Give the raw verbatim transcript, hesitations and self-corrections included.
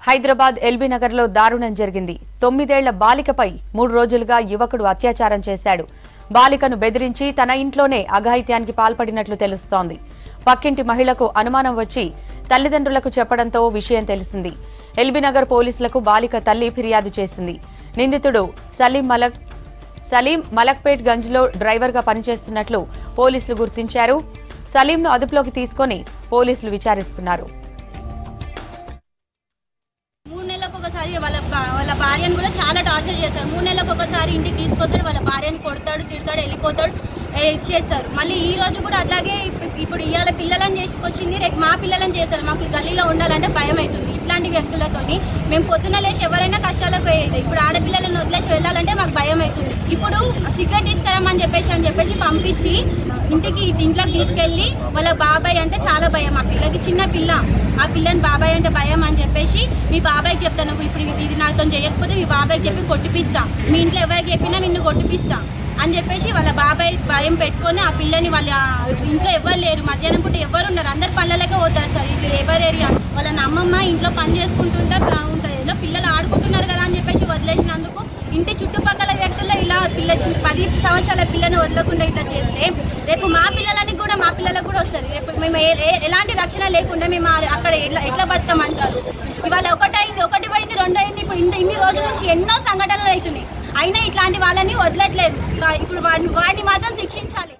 Hyderabad LB Nagar లో దారుణం జరిగింది. తొమ్మిదేళ్ల బాలికపై మూడు రోజులుగా యువకుడు అత్యాచారం చేశాడు. బాలికను బెదిరించి తన ఇంట్లోనే అఘాయిత్యానికి పాల్పడినట్లు తెలుస్తోంది. పక్కింటి మహిళకు అనుమానం వచ్చి తల్లిదండ్రులకు చెప్పడంతో విషయం తెలిసింది. ఎల్బీ నగర్ పోలీసులకు బాలిక తల్లి ఫిర్యాదు చేసింది. నిందితుడు సలీం మలక్ సలీం మలక్పేట్ గంజ్ లో డ్రైవర్ గా పనిచేస్తున్నట్లు పోలీసులు గుర్తించారు. సలీంను అదుపులోకి తీసుకుని పోలీసులు విచారిస్తున్నారు. మూడు నెలలకు ఒకసారి వాళ్ళ వాళ్ళ భార్యను కూడా చాలా టార్చర్ చేస్తారు. మూడు నెలలకు ఒకసారి ఇంటికి తీసుకొస్తాడు, వాళ్ళ భార్యను కొడతాడు, తిడతాడు, వెళ్ళిపోతాడు, చేస్తారు. మళ్ళీ ఈ రోజు కూడా అట్లాగే ఇప్పుడు ఇవాళ పిల్లలను చేసుకొచ్చింది, రేపు మా పిల్లలను చేస్తారు. మాకు గల్లీలో ఉండాలంటే భయం అవుతుంది. ఇట్లాంటి వ్యక్తులతోని మేము పొద్దున లేచి ఎవరైనా కష్టాలకు పోయేది. ఇప్పుడు ఆడపిల్లలను వదిలేసి వెళ్ళాలంటే మాకు భయం అవుతుంది. ఇప్పుడు సిగరెట్ తీసుకురమ్మని చెప్పేసి అని చెప్పేసి పంపించి ఇంటికి ఇంట్లోకి తీసుకెళ్ళి వాళ్ళ బాబాయ్ అంటే చాలా భయం. ఆ పిల్లకి చిన్న పిల్ల, ఆ పిల్లని బాబాయ్ అంటే భయం అని చెప్పేసి మీ బాబాయ్కి చెప్తాను, ఇప్పుడు ఇది నాతో చేయకపోతే మీ బాబాయ్కి చెప్పి కొట్టిపిస్తా, మీ ఇంట్లో ఎవరికి చెప్పినా నిన్ను కొట్టిపిస్తా అని చెప్పేసి వాళ్ళ బాబాయ్ భయం పెట్టుకొని ఆ పిల్లని వాళ్ళ ఇంట్లో ఎవరు లేరు, మధ్యాహ్నం పూట ఎవరు ఉన్నారు, అందరు పల్లెలకే పోతారు సార్. ఇది లేబర్ ఏరియా. వాళ్ళ అమ్మమ్మ ఇంట్లో పని చేసుకుంటుంటే ఉంటుంది, ఏదో పిల్లలు ఆడుకుంటున్నారు కదా అని చెప్పేసి వదిలేసినందుకు ఇంటి చుట్టుపక్కల వ్యక్తుల్లో ఇలా పిల్ల పది సంవత్సరాల పిల్లని వదలకుండా ఇట్లా చేస్తే రేపు మా పిల్లలని కూడా మా పిల్లలకు కూడా వస్తుంది. రేపు మేము ఎలాంటి రక్షణ లేకుండా మేము అక్కడ ఎట్లా ఎట్లా బతకమంటారు. ఇవాళ ఒకటైంది, ఒకటి పోయింది, రెండు అయింది. ఇప్పుడు ఇంత ఇన్ని రోజుల నుంచి ఎన్నో సంఘటనలు అవుతున్నాయి. అయినా ఇట్లాంటి వాళ్ళని వదలట్లేదు. ఇప్పుడు వాడిని వాడిని మాత్రం శిక్షించాలి.